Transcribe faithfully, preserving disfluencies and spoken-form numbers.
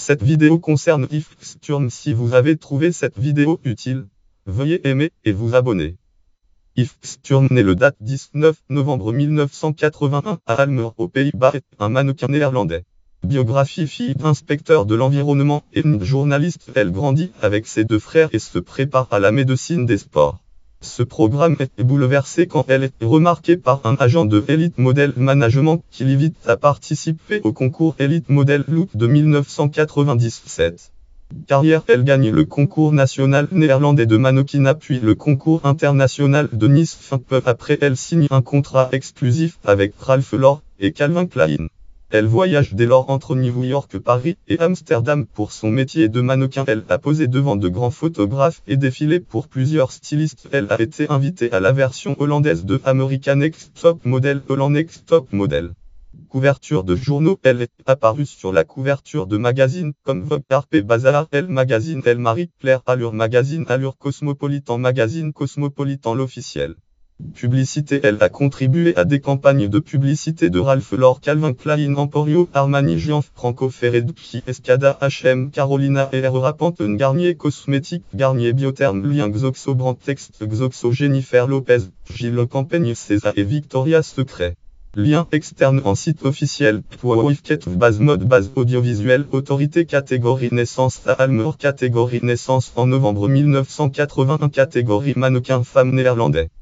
Cette vidéo concerne Yves Sturm. Si vous avez trouvé cette vidéo utile, veuillez aimer et vous abonner. Yves Sturm naît le date dix-neuf novembre mille neuf cent quatre-vingt-un à Almere aux Pays-Bas est un mannequin néerlandais. Biographie: fille d'inspecteur de l'environnement et journaliste, elle grandit avec ses deux frères et se prépare à la médecine des sports. Ce programme est bouleversé quand elle est remarquée par un agent de Elite Model Management qui l'invite à participer au concours Elite Model Look de mille neuf cent quatre-vingt-dix-sept. Carrière: elle gagne le concours national néerlandais de mannequinat puis le concours international de Nice. Fin peu après, elle signe un contrat exclusif avec Ralph Lauren et Calvin Klein. Elle voyage dès lors entre New York, Paris et Amsterdam pour son métier de mannequin. Elle a posé devant de grands photographes et défilé pour plusieurs stylistes. Elle a été invitée à la version hollandaise de American Next Top Model, Holland Next Top Model. Couverture de journaux: elle est apparue sur la couverture de magazines comme Vogue, Harper's Bazaar, Elle Magazine, Elle Marie Claire, Allure Magazine, Allure, Cosmopolitan Magazine, Cosmopolitan l'officiel. Publicité: elle a contribué à des campagnes de publicité de Ralph Lauren, Calvin Klein, Emporio, Armani, Gianfranco, Franco Ferretti, Escada, H et M, Carolina Herrera, Pantene, Garnier Cosmétique, Garnier Biotherm, Lien, Xoxo, Brantex, Xoxo, Jennifer Lopez, Gilles Campagne, César et Victoria's Secret. Lien externe en site officiel: Powerifket, base mode, base audiovisuelle, autorité, catégorie naissance à Almere, catégorie naissance en novembre mille neuf cent quatre-vingt-un, catégorie mannequin femme néerlandais.